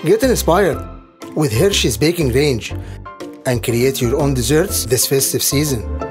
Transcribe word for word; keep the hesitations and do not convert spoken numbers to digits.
Get inspired with Hershey's baking range and create your own desserts this festive season.